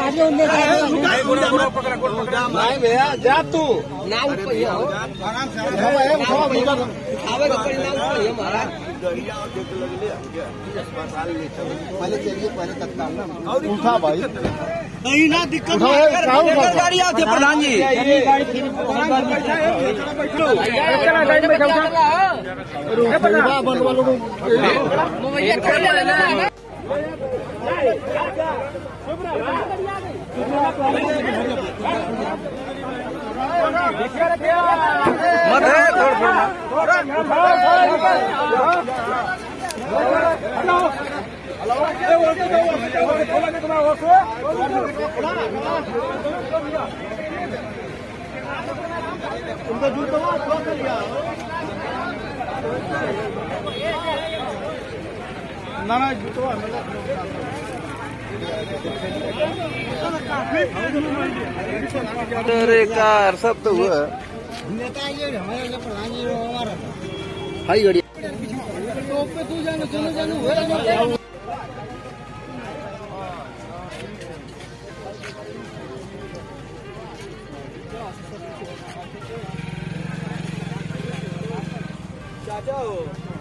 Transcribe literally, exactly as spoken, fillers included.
नहीं भैया जा तू ना पहले चलिए पहले तत्काल ना उठा भाई नहीं ना दिक्कत गाड़ी आते प्रधान जी मत है थोड़ा उनका जूता ना ना जूतो अरे कार सब तो हुआ नेता ये हमारे प्रधान जी हमारा हाई गाड़ी पे तू जानो चलो जानो चाचा